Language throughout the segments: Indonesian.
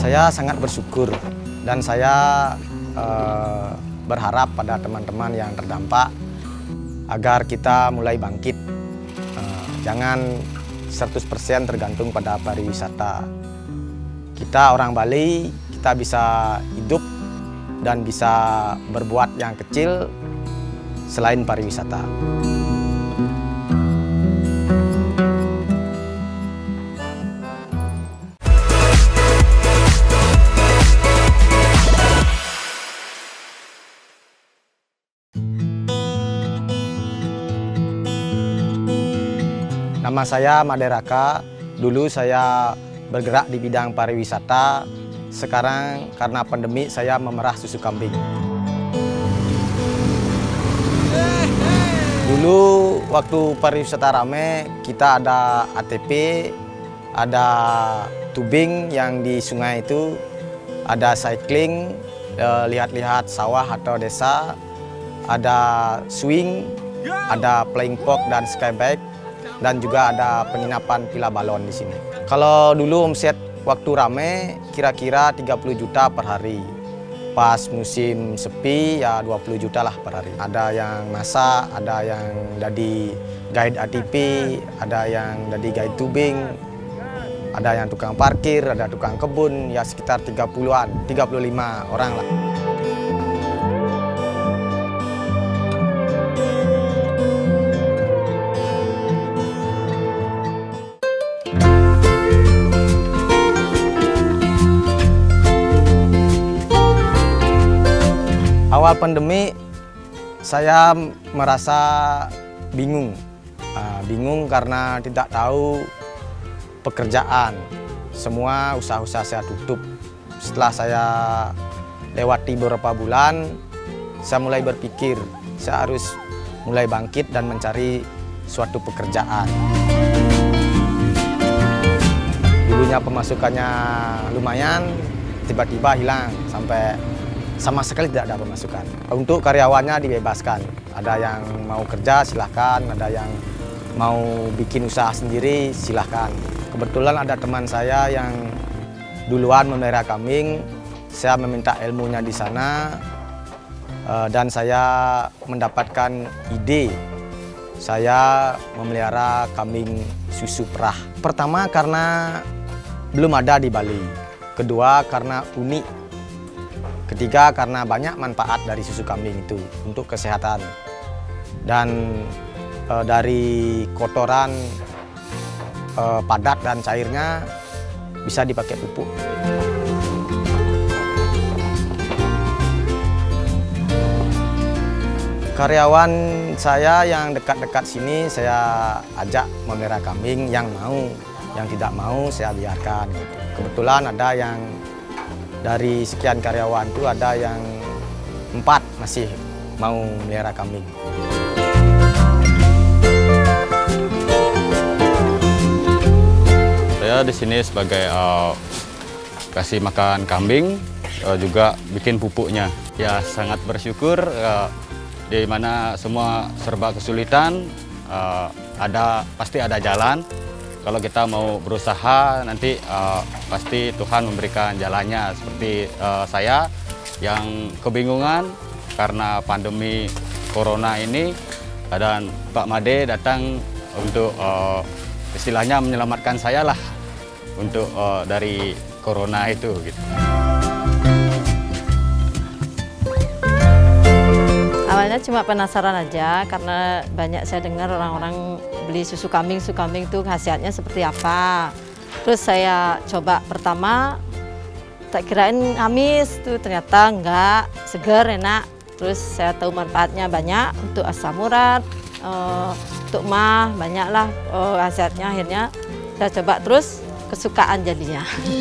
Saya sangat bersyukur dan saya berharap pada teman-teman yang terdampak agar kita mulai bangkit. Jangan 100% tergantung pada pariwisata. Kita orang Bali, kita bisa hidup dan bisa berbuat yang kecil selain pariwisata. Nama saya Made Raka. Dulu saya bergerak di bidang pariwisata. Sekarang karena pandemi saya memerah susu kambing. Dulu waktu pariwisata rame, kita ada ATP, ada tubing yang di sungai itu, ada cycling, lihat-lihat sawah atau desa, ada swing, ada flying fox dan skybike, dan juga ada penginapan villa balon di sini. Kalau dulu omset waktu rame kira-kira 30 juta per hari. Pas musim sepi ya 20 juta lah per hari. Ada yang masak, ada yang jadi guide ATP, ada yang jadi guide tubing, ada yang tukang parkir, ada tukang kebun, ya sekitar 30-an, 35 orang lah. Awal pandemi saya merasa bingung. Bingung karena tidak tahu pekerjaan. Semua usaha-usaha saya tutup. Setelah saya lewati beberapa bulan, saya mulai berpikir saya harus mulai bangkit dan mencari suatu pekerjaan. Dulunya pemasukannya lumayan, tiba-tiba hilang sampai sama sekali tidak ada pemasukan. Untuk karyawannya dibebaskan. Ada yang mau kerja silahkan, ada yang mau bikin usaha sendiri silahkan. Kebetulan ada teman saya yang duluan memelihara kambing. Saya meminta ilmunya di sana dan saya mendapatkan ide. Saya memelihara kambing susu perah. Pertama karena belum ada di Bali. Kedua karena unik. Ketiga, karena banyak manfaat dari susu kambing itu untuk kesehatan. Dan dari kotoran padat dan cairnya bisa dipakai pupuk. Karyawan saya yang dekat-dekat sini saya ajak memelihara kambing, yang mau, yang tidak mau saya biarkan. Kebetulan ada yang dari sekian karyawan itu ada yang 4 masih mau melihara kambing. Saya di sini sebagai kasih makan kambing, juga bikin pupuknya. Ya sangat bersyukur di mana semua serba kesulitan, pasti ada jalan. Kalau kita mau berusaha nanti pasti Tuhan memberikan jalannya. Seperti saya yang kebingungan karena pandemi corona ini, dan Pak Made datang untuk istilahnya menyelamatkan saya lah untuk dari corona itu gitu. Awalnya cuma penasaran aja karena banyak saya dengar orang-orang beli susu kambing itu khasiatnya seperti apa. Terus saya coba pertama, tak kirain amis tuh, ternyata enggak, segar, enak. Terus saya tahu manfaatnya banyak untuk asam urat, untuk mah banyak lah khasiatnya. Akhirnya saya coba terus, kesukaan jadinya.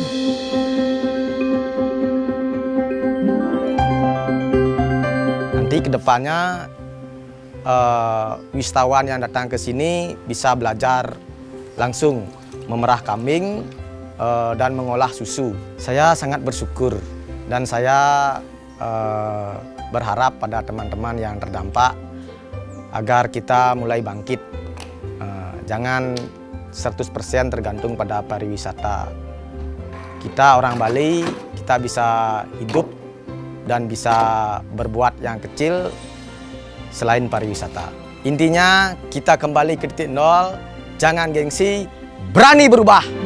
Nanti kedepannya wisatawan yang datang ke sini bisa belajar langsung memerah kambing dan mengolah susu. Saya sangat bersyukur dan saya berharap pada teman-teman yang terdampak agar kita mulai bangkit. Jangan 100% tergantung pada pariwisata. kita orang Bali, kita bisa hidup dan bisa berbuat yang kecil selain pariwisata. Intinya kita kembali ke titik nol, jangan gengsi, berani berubah.